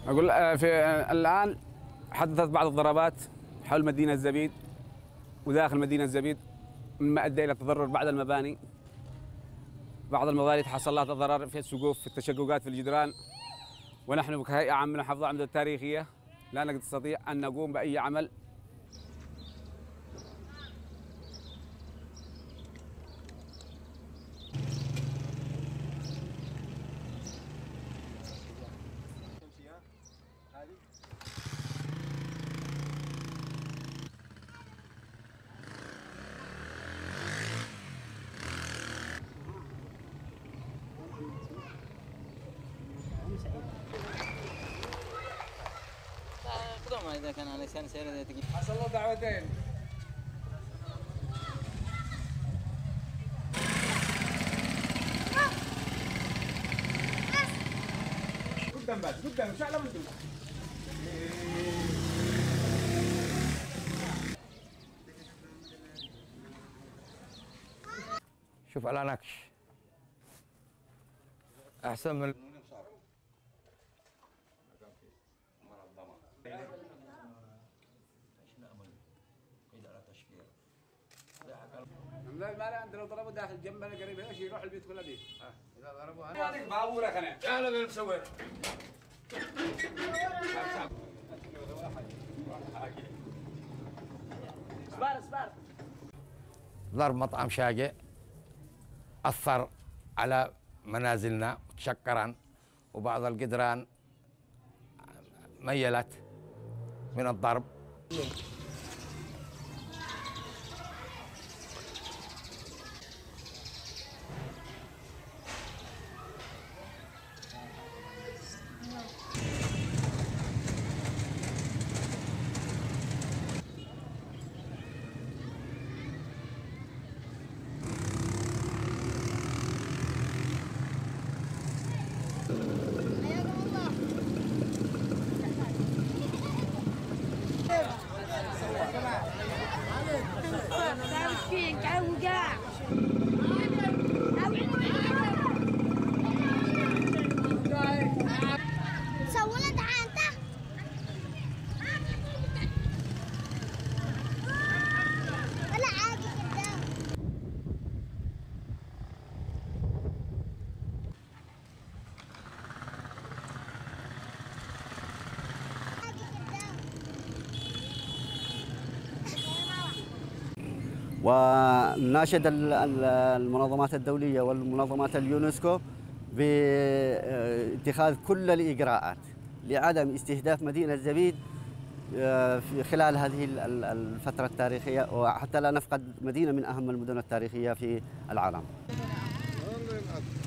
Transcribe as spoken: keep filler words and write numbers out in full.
أقول في الآن حدثت بعض الضربات حول مدينة زبيد وداخل مدينة زبيد، مما أدى إلى تضرر بعض المباني. بعض المباني تحصل لها ضرر في السقوف، في التشققات، في الجدران. ونحن كهيئة عامة من حفظ العمدة التاريخية لا نستطيع أن نقوم بأي عمل. خذوها إذا كان على لسان سير تجيب. حصل له دعوتين. قدام بس قدام مش على منتو. شوف على نكش أحسن من لا ما لا لو ضربوا داخل جنبنا قريب ايش يروح البيت كله دي. اذا ضربوا انا بابورك انا انا اللي مسوي. اصبر اصبر. ضرب مطعم شاقع أثر على منازلنا تشكرا، وبعض الجدران ميلت من الضرب. وناشد المنظمات الدولية والمنظمات اليونسكو باتخاذ كل الإجراءات لعدم استهداف مدينة زبيد في خلال هذه الفترة التاريخية، وحتى لا نفقد مدينة من أهم المدن التاريخية في العالم.